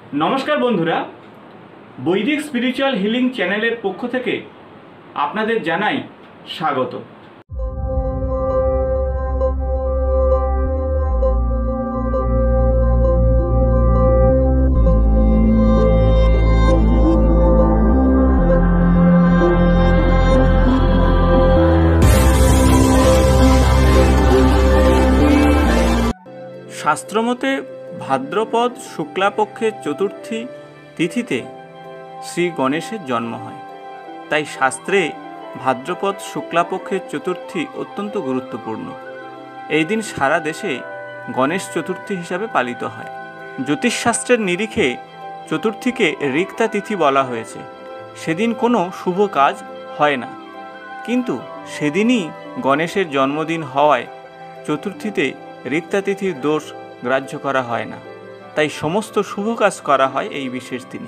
নমস্কার বন্ধুরা, বৈদিক স্পিরিচুয়াল হিলিং চ্যানেলের পক্ষ থেকে আপনাদের জানাই স্বাগত। শাস্ত্রমতে ভাদ্রপদ শুক্লাপক্ষের চতুর্থী তিথিতে শ্রী গণেশের জন্ম হয়। তাই শাস্ত্রে ভাদ্রপদ শুক্লাপক্ষের চতুর্থী অত্যন্ত গুরুত্বপূর্ণ। এই দিন সারা দেশে গণেশ চতুর্থী হিসাবে পালিত হয়। জ্যোতিষশাস্ত্রের নিরিখে চতুর্থীকে রিক্তা তিথি বলা হয়েছে। সেদিন কোনো শুভ কাজ হয় না, কিন্তু সেদিনই গণেশের জন্মদিন হওয়ায় চতুর্থীতে রিক্তা তিথির দোষ গ্রাহ্য করা হয় না। তাই সমস্ত শুভ কাজ করা হয় এই বিশেষ দিনে।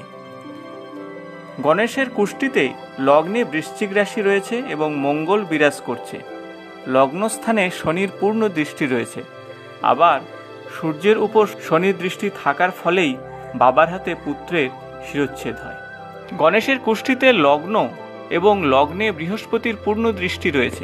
গণেশের কুষ্টিতে লগ্নে বৃশ্চিক রাশি রয়েছে এবং মঙ্গল বিরাজ করছে। লগ্নস্থানে শনির পূর্ণ দৃষ্টি রয়েছে। আবার সূর্যের উপর শনির দৃষ্টি থাকার ফলেই বাবার হাতে পুত্রের শিরচ্ছেদ হয়। গণেশের কুষ্টিতে লগ্ন এবং লগ্নে বৃহস্পতির পূর্ণ দৃষ্টি রয়েছে।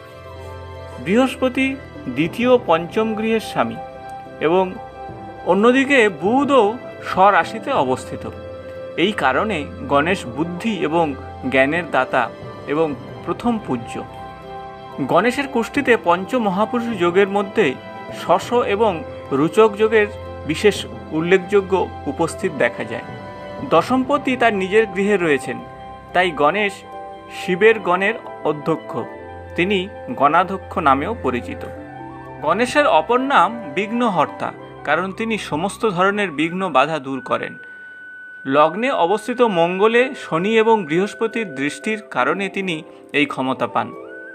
বৃহস্পতি দ্বিতীয় পঞ্চম গৃহের স্বামী এবং অন্যদিকে বুধও স্বরাশিতে অবস্থিত। এই কারণে গণেশ বুদ্ধি এবং জ্ঞানের দাতা এবং প্রথম পূজ্য। গণেশের কুষ্টিতে পঞ্চ মহাপুরুষ যোগের মধ্যে শশ এবং রুচক যোগের বিশেষ উল্লেখযোগ্য উপস্থিত দেখা যায়। দশমপতি তার নিজের গৃহে রয়েছেন, তাই গণেশ শিবের গণের অধ্যক্ষ। তিনি গণাধ্যক্ষ নামেও পরিচিত। গণেশের অপর নাম বিঘ্নহর্তা, কারণ তিনি সমস্ত ধরনের বিঘ্ন বাধা দূর করেন। লগ্নে অবস্থিত মঙ্গলে শনি এবং বৃহস্পতির দৃষ্টির কারণে তিনি এই ক্ষমতা পান।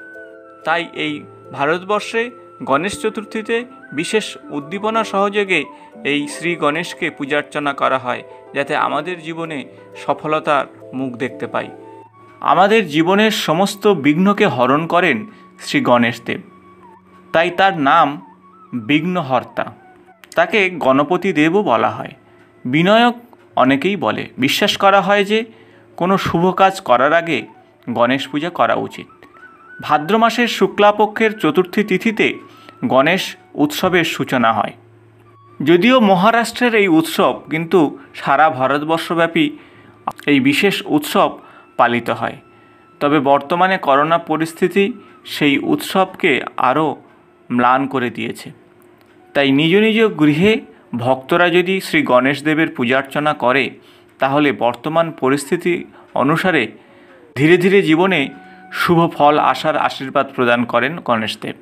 তাই এই ভারতবর্ষে গণেশ চতুর্থীতে বিশেষ উদ্দীপনা সহযোগে এই শ্রী গণেশকে পূজার্চনা করা হয়, যাতে আমাদের জীবনে সফলতার মুখ দেখতে পাই। আমাদের জীবনের সমস্ত বিঘ্নকে হরণ করেন শ্রী গণেশদেব, তাই তার নাম বিঘ্নহর্তা। তাকে গণপতি দেবও বলা হয়। বিনায়ক অনেকেই বলে। বিশ্বাস করা হয় যে কোনো শুভ কাজ করার আগে গণেশ পূজা করা উচিত। ভাদ্র মাসের শুক্লাপক্ষের চতুর্থী তিথিতে গণেশ উৎসবের সূচনা হয়। যদিও মহারাষ্ট্রের এই উৎসব, কিন্তু সারা ভারতবর্ষব্যাপী এই বিশেষ উৎসব পালিত হয়। তবে বর্তমানে করোনা পরিস্থিতি সেই উৎসবকে আরও ম্লান করে দিয়েছে। তাই নিজ নিজ গৃহে ভক্তরা যদি শ্রী গণেশ দেবের পূজার্চনা করে, তাহলে বর্তমান পরিস্থিতি অনুসারে ধীরে ধীরে জীবনে শুভ ফল আসার আশীর্বাদ প্রদান করেন গণেশদেব।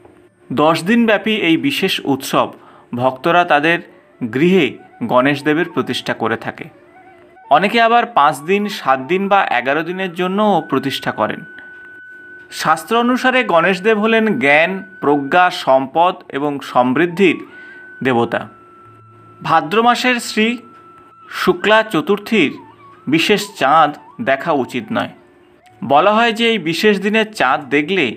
10 দিনব্যাপী এই বিশেষ উৎসব ভক্তরা তাদের গৃহে গণেশদেবের প্রতিষ্ঠা করে থাকে। অনেকে আবার 5 দিন, 7 দিন বা 11 দিনের জন্যও প্রতিষ্ঠা করেন। শাস্ত্র অনুসারে গণেশদেব হলেন জ্ঞান, প্রজ্ঞা, সম্পদ এবং সমৃদ্ধির দেবতা। ভাদ্র মাসের শ্রী শুক্লা চতুর্থীর বিশেষ চাঁদ দেখা উচিত নয়। বলা হয় যে এই বিশেষ দিনের চাঁদ দেখলে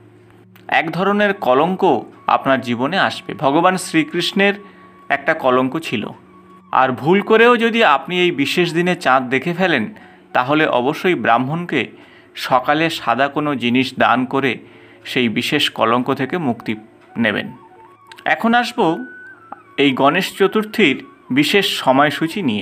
এক ধরনের কলঙ্ক আপনার জীবনে আসবে। ভগবান শ্রীকৃষ্ণের একটা কলঙ্ক ছিল। আর ভুল করেও যদি আপনি এই বিশেষ দিনে চাঁদ দেখে ফেলেন, তাহলে অবশ্যই ব্রাহ্মণকে সকালে সাদা কোনো জিনিস দান করে সেই বিশেষ কলঙ্ক থেকে মুক্তি নেবেন। এখন আসব এই গণেশ চতুর্থীর বিশেষ সময়সূচি নিয়ে।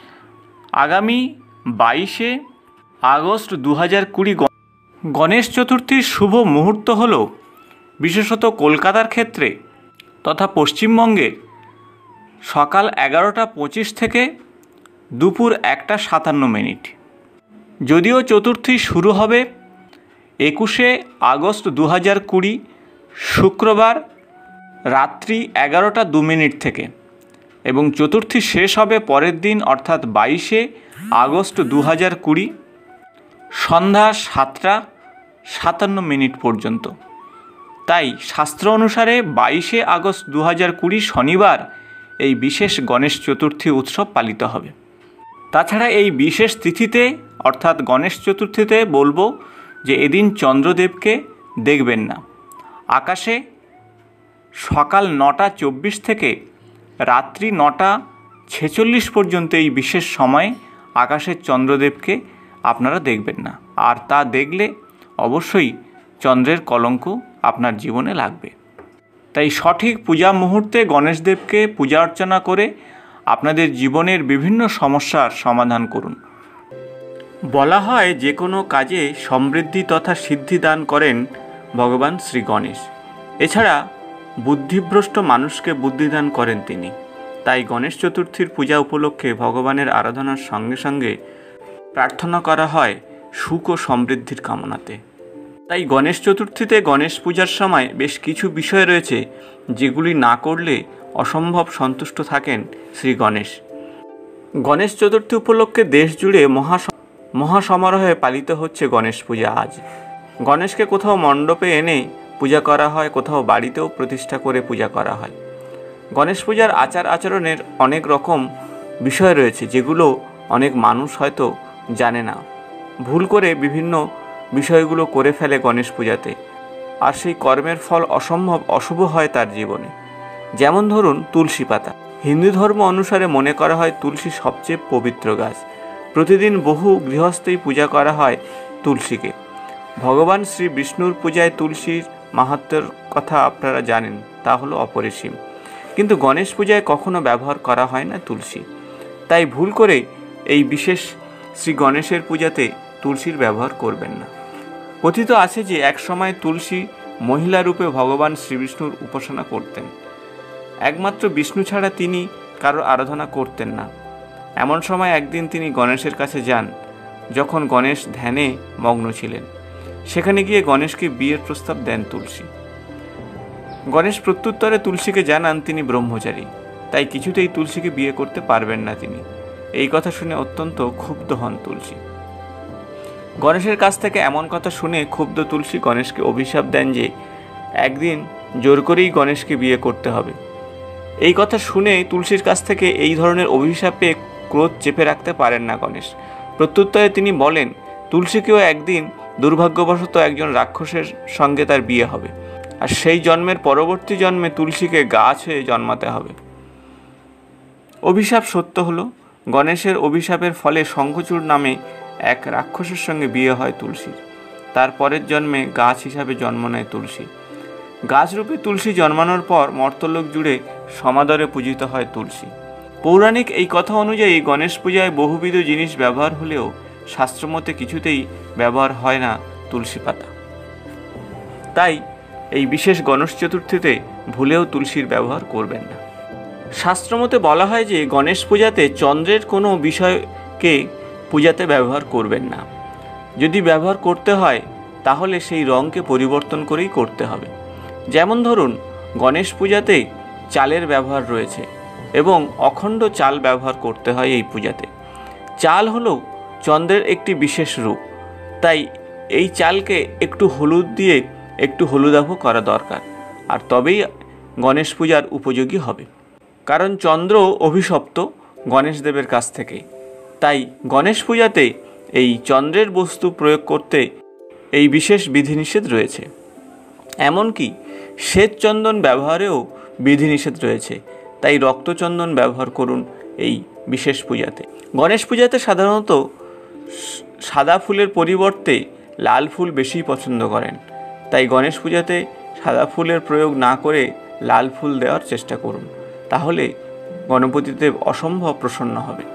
আগামী 22শে আগস্ট 2020 গণেশ চতুর্থীর শুভ মুহূর্ত হল বিশেষত কলকাতার ক্ষেত্রে তথা পশ্চিমবঙ্গের সকাল 11:25 থেকে দুপুর 1:57। যদিও চতুর্থী শুরু হবে 21শে আগস্ট 2020 শুক্রবার রাত্রি 11:02 থেকে এবং চতুর্থী শেষ হবে পরের দিন অর্থাৎ 22শে আগস্ট 2020 সন্ধ্যা 7:57 পর্যন্ত। তাই শাস্ত্র অনুসারে 22শে আগস্ট 2020 শনিবার এই বিশেষ গণেশ চতুর্থী উৎসব পালিত হবে। তাছাড়া এই বিশেষ তিথিতে অর্থাৎ গণেশ চতুর্থীতে বলবো যে এদিন চন্দ্রদেবকে দেখবেন না। আকাশে সকাল 9:24 থেকে রাত্রি 9টা 46 পর্যন্ত এই বিশেষ সময়ে আকাশের চন্দ্রদেবকে আপনারা দেখবেন না, আর তা দেখলে অবশ্যই চন্দ্রের কলঙ্ক আপনার জীবনে লাগবে। তাই সঠিক পূজা মুহূর্তে গণেশদেবকে পূজা অর্চনা করে আপনাদের জীবনের বিভিন্ন সমস্যার সমাধান করুন। বলা হয় যে কোনো কাজে সমৃদ্ধি তথা সিদ্ধি দান করেন ভগবান শ্রী গণেশ। এছাড়া বুদ্ধিভ্রষ্ট মানুষকে বুদ্ধিদান করেন তিনি। তাই গণেশ চতুর্থীর পূজা উপলক্ষে ভগবানের আরাধনার সঙ্গে সঙ্গে প্রার্থনা করা হয় সুখ ও সমৃদ্ধির কামনাতে। তাই গণেশ চতুর্থীতে গণেশ পূজার সময় বেশ কিছু বিষয় রয়েছে যেগুলি না করলে অসম্ভব সন্তুষ্ট থাকেন শ্রী গণেশ। গণেশ চতুর্থী উপলক্ষে দেশ জুড়ে মহাসমারোহে পালিত হচ্ছে গণেশ পূজা। আজ গণেশকে কোথাও মণ্ডপে এনে পূজা করা হয়, কোথাও বাড়িতেও প্রতিষ্ঠা করে পূজা করা হয়। গণেশ পূজার আচার আচরণের অনেক রকম বিষয় রয়েছে যেগুলো অনেক মানুষ হয়তো জানে না, ভুল করে বিভিন্ন বিষয়গুলো করে ফেলে গণেশ পূজাতে, আর সেই কর্মের ফল অসম্ভব অশুভ হয় তার জীবনে। যেমন ধরুন তুলসী পাতা। হিন্দু ধর্ম অনুসারে মনে করা হয় তুলসী সবচেয়ে পবিত্র গাছ। প্রতিদিন বহু গৃহস্থেই পূজা করা হয় তুলসীকে। ভগবান শ্রী বিষ্ণুর পূজায় তুলসীর মাহাত্ম্যের কথা আপনারা জানেন, তা হলো অপরিসীম। কিন্তু গণেশ পূজায় কখনো ব্যবহার করা হয় না তুলসী। তাই ভুল করে এই বিশেষ শ্রী গণেশের পূজাতে তুলসীর ব্যবহার করবেন না। কথিত আছে যে একসময় তুলসী মহিলা রূপে ভগবান শ্রীবিষ্ণুর উপাসনা করতেন। একমাত্র বিষ্ণু ছাড়া তিনি কারোর আরাধনা করতেন না। এমন সময় একদিন তিনি গণেশের কাছে যান, যখন গণেশ ধ্যানে মগ্ন ছিলেন। সেখানে গিয়ে গণেশকে বিয়ের প্রস্তাব দেন তুলসী। গণেশ প্রত্যুত্তরে তুলসীকে জানান তিনি ব্রহ্মচারী, তাই কিছুতেই তুলসীকে বিয়ে করতে পারবেন না তিনি। এই কথা শুনে অত্যন্ত ক্ষুব্ধ হন তুলসী। গণেশের কাছ থেকে এমন কথা শুনে ক্ষুব্ধ তুলসী গণেশকে অভিশাপ দেন যে একদিন জোর করেই গণেশকে বিয়ে করতে হবে। এই কথা শুনে তুলসীর কাছ থেকে এই ধরনের অভিশাপে ক্রোধ চেপে রাখতে পারেন না গণেশ। প্রত্যুত্তরে তিনি বলেন তুলসীকেও একদিন দুর্ভাগ্যবশত একজন রাক্ষসের সঙ্গে তার বিয়ে হবে, আর সেই জন্মের পরবর্তী জন্মে তুলসীকে গাছ হয়ে জন্মাতে হবে। অভিশাপ সত্য হলো। গণেশের অভিশাপের ফলে শঙ্খচূড় নামে এক রাক্ষসের সঙ্গে বিয়ে হয় তুলসীর। তার পরের জন্মে গাছ হিসাবে জন্ম নেয় তুলসী। গাছরূপে তুলসী জন্মানোর পর মর্তলোক জুড়ে সমাদরে পূজিত হয় তুলসী। পৌরাণিক এই কথা অনুযায়ী গণেশ পূজায় বহুবিধ জিনিস ব্যবহার হলেও শাস্ত্রমতে কিছুতেই ব্যবহার হয় না তুলসী পাতা। তাই এই বিশেষ গণেশ চতুর্থীতে ভুলেও তুলসীর ব্যবহার করবেন না। শাস্ত্রমতে বলা হয় যে গণেশ পূজাতে চন্দ্রের কোনো বিষয়কে পূজাতে ব্যবহার করবেন না। যদি ব্যবহার করতে হয় তাহলে সেই রঙকে পরিবর্তন করেই করতে হবে। যেমন ধরুন গণেশ পূজাতে চালের ব্যবহার রয়েছে এবং অখণ্ড চাল ব্যবহার করতে হয় এই পূজাতে। চাল হলো চন্দ্রের একটি বিশেষ রূপ, তাই এই চালকে একটু হলুদ দিয়ে একটু হলুদাভ করা দরকার, আর তবেই গণেশ পূজার উপযোগী হবে। কারণ চন্দ্র অভিশপ্ত গণেশ দেবের কাছ থেকে, তাই গণেশ পূজাতে এই চন্দ্রের বস্তু প্রয়োগ করতে এই বিশেষ বিধিনিষেধ রয়েছে। এমনকি শ্বেত চন্দন ব্যবহারেও বিধিনিষেধ রয়েছে, তাই রক্তচন্দন ব্যবহার করুন এই বিশেষ পূজাতে। গণেশ পূজাতে সাধারণত সাদা ফুলের পরিবর্তে লাল ফুল বেশি পছন্দ করেন, তাই গণেশ পূজাতে সাদা ফুলের প্রয়োগ না করে লাল ফুল দেওয়ার চেষ্টা করুন, তাহলে গণপতিদেব অসম্ভব প্রসন্ন হবে।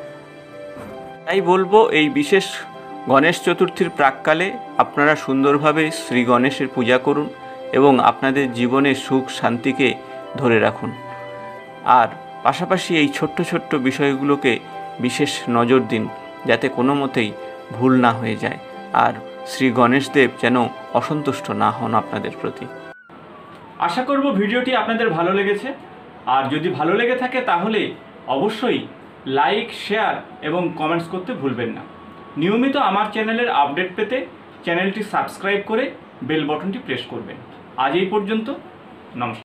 তাই বলবো এই বিশেষ গণেশ চতুর্থীর প্রাককালে আপনারা সুন্দরভাবে শ্রী গণেশের পূজা করুন এবং আপনাদের জীবনে সুখ শান্তিকে ধরে রাখুন। আর পাশাপাশি এই ছোট্ট ছোট্ট বিষয়গুলোকে বিশেষ নজর দিন, যাতে কোনো মতেই ভুল না হয়ে যায়, আর শ্রী গণেশদেব যেন অসন্তুষ্ট না হন আপনাদের প্রতি। আশা করব ভিডিওটি আপনাদের ভালো লেগেছে, আর যদি ভালো লেগে থাকে তাহলে অবশ্যই লাইক, শেয়ার এবং কমেন্টস করতে ভুলবেন না। নিয়মিত আমার চ্যানেলের আপডেট পেতে চ্যানেলটি সাবস্ক্রাইব করে বেল বাটনটি প্রেস করবেন। আজ এই পর্যন্ত, নমস্কার।